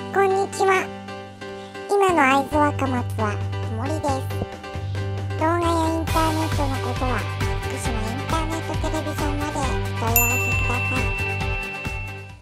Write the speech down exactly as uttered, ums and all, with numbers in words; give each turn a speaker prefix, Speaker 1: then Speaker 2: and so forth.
Speaker 1: こんにちは。今の会津若松は曇りです。動画